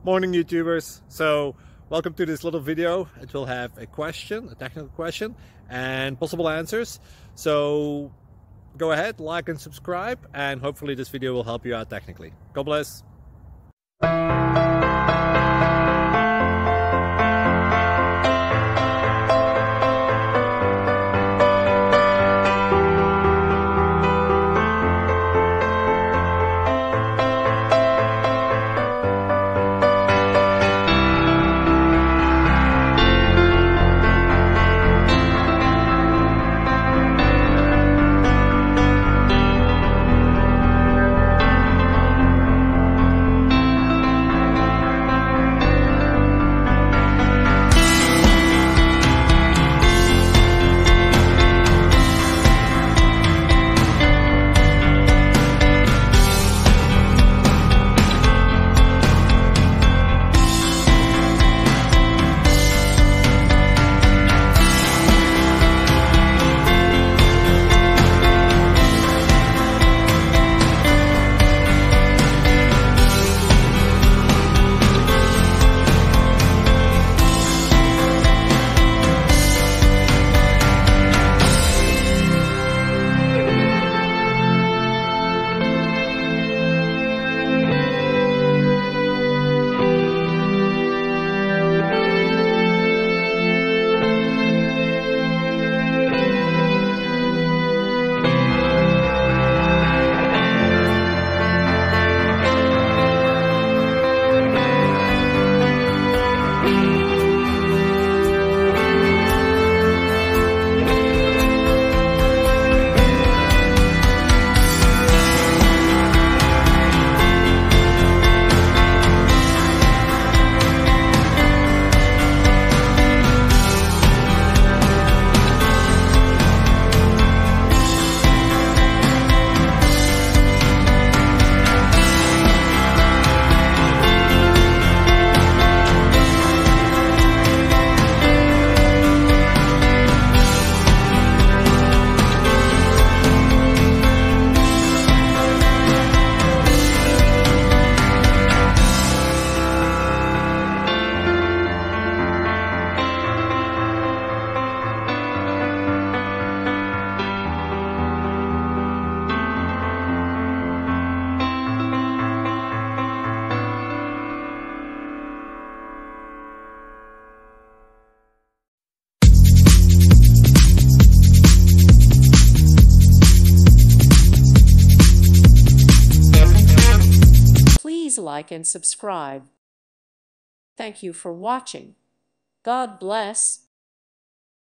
Morning YouTubers. So welcome to this little video. It will have a question, a technical question, and possible answers. So go ahead, like and subscribe, and hopefully this video will help you out technically. God bless. Please like and subscribe. Thank you for watching. God bless.